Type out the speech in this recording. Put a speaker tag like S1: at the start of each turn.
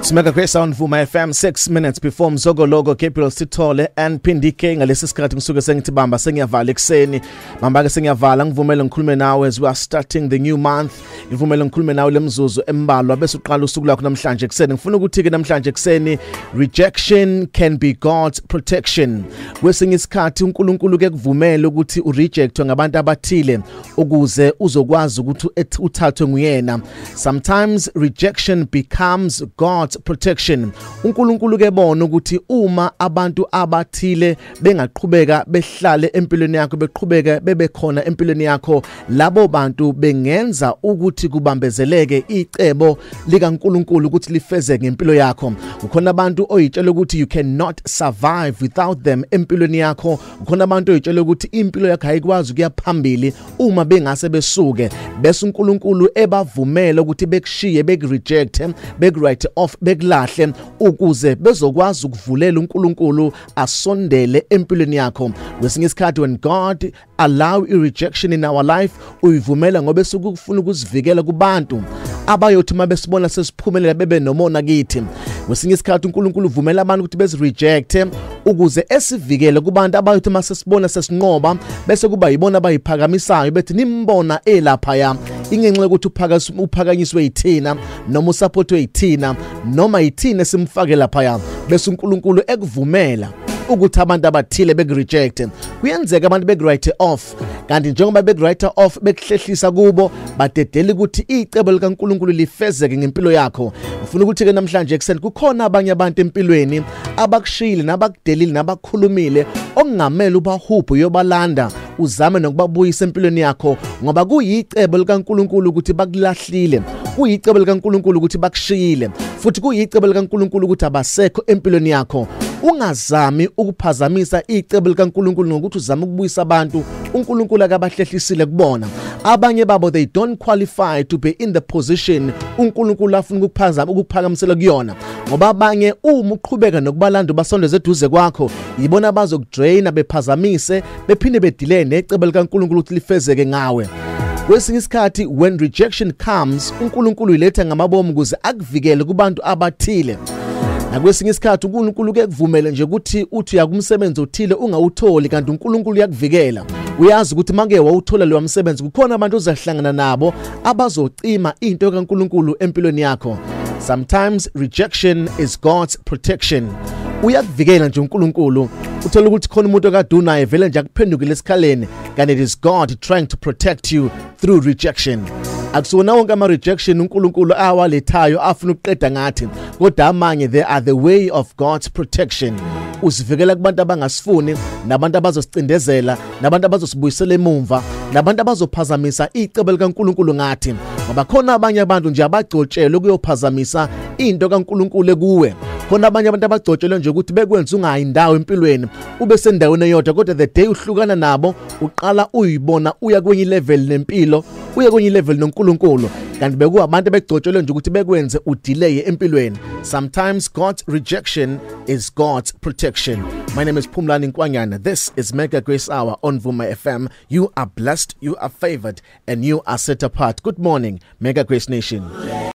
S1: It's Mega Grace on Vuma FM 6 minutes before Mzogo Logo Gabriel Sithole and Pindike ngalesi sikhathi ngisuke sengithibamba sengiyavala ekseni mamba ke sengiyavala ngivumela ngikhulume nawe as we are starting the new month ngivumela ngikhulume nawe lemzuzu embalwa bese uqala usuku lakho namhlanje ekseni ngifuna ukuthi ke namhlanje ekseni rejection can be God's protection kwesinye isikhathi uNkulunkulu ke kuvumela ukuthi urejectwe ngabantu abathile ukuze uzokwazi ukuthi uthathwe nguyena. Sometimes rejection becomes God's protection. uNkulunkulu ke bona ukuthi uma abantu abathile bengaqhubeka behlale empilweni yakho beqhubeka bebekhona empilweni yakho labo bantu bengenza ukuthi kubambezeleke icebo likaNkulunkulu ukuthi lifezeke ngempilo yakho. Ukhona abantu oyitshela ukuthi you cannot survive without them empilweni yakho. Ukhona abantu oyitshela ukuthi impilo yakho ayikwazi ukuya phambili uma bengase besuke bese uNkulunkulu ebavumela ukuthi bekushiye bekureject bekwrite off bekulahle ukuze bezokwazi ukuvulela uNkulunkulu asondele empilweni yakho. Kwesinye isikhathi when God allow a rejection in our life uyivumela ngoba esukufuna ukuzivikela kubantu abayothi mabesibona sesiphumelela bebe nomona kithi. Kwesinye isikhathi uNkulunkulu uvumela abantu ukuthi bezireject ukuze esivikele kubantu abayothi masesibona sesinqoba bese kuba yibona abayiphakamisayo bethi nimbona elapha ya ingenxa ukuthi uphakanyiswe yithina noma usupportwe yithina noma yithina simfake lapha ya bese uNkulunkulu ekuvumela ukuthi abantu abathile bekureject. Kuyenzeka abantu bekwrite off kanti njengoba bekwrite off bekuhlehlisa kubo badedela ukuthi icebo likaNkulunkulu lifezeke ngempilo yakho. Ufuna ukuthi ke namhlanje ekseni kukhona abanye abantu empilweni abakushile nabakudelile nabakhulumile okungamela ubahupho yobalanda uzame nokubabuyisa empilweni yakho ngoba kuyicebo likaNkulunkulu ukuthi bakulahlile, kuyicebo likaNkulunkulu ukuthi bakushiyile futhi kuyicebo likaNkulunkulu ukuthi abasekho empilweni yakho. Ungazami ukuphazamisa icebo likaNkulunkulu ngokuthi uzame ukubuyisa abantu uNkulunkulu akabahlehlisile kubona. Abanye babo they don't qualify to be in the position uNkulunkulu afuna ukuphakamisela kuyona ngoba abanye uma uqhubeka nokubalanda basondeze eduze kwakho yibona bazokudraina bephazamise bephinde bedelay necebo likaNkulunkulu ukuthi lifezeke ngawe. Kwesinye isikhathi when rejection comes uNkulunkulu iletha ngamabomu ukuze akuvikele kubantu abathile. Nakwesinye isikhathi uNkulunkulu ke kuvumele nje ukuthi uthi uyakumsebenzi othile ungawutholi kanti uNkulunkulu uyakuvikela. Uyazi ukuthi manje wawuthola lo msebenzi kukhona abantu ozahlangana nabo abazocima into kaNkulunkulu empilweni yakho. Sometimes rejection is God's protection. Uyakuvikela nje uNkulunkulu uthola ukuthi khona umuntu okadunayo vele nje akuphendukile esikhaleni kanti it is God trying to protect you through rejection. Akusona wonke ama rejection uNkulunkulu awalethayo afuna ukuqeda ngathi kodwa amanye they are the way of God's protection. Usivikela kubantu abangasifuni nabantu abazosicindezela nabantu abazosibuyisela emumva nabantu abazophazamisa icebo likaNkulunkulu ngathi ngoba khona abanye abantu nje abagcotshela ukuyophazamisa into kaNkulunkulu kuwe. Khona abanye abantu abagcotshelwe nje ukuthi bekwenza ungayi indawo empilweni ube sendaweni eyodwa kodwa the day uhlukana nabo uqala uyibona uya kwenye level nempilo uya kwenye level noNkulunkulu kanti bekuwa abantu begcotshelwe nje ukuthi bekwenze udelay empilweni. Sometimes God's rejection is God's protection. My name is Phumlani Nkwanyana. This is Mega Grace Hour on Vuma FM. You are blessed, you are favored and you are set apart. Good morning Mega Grace Nation.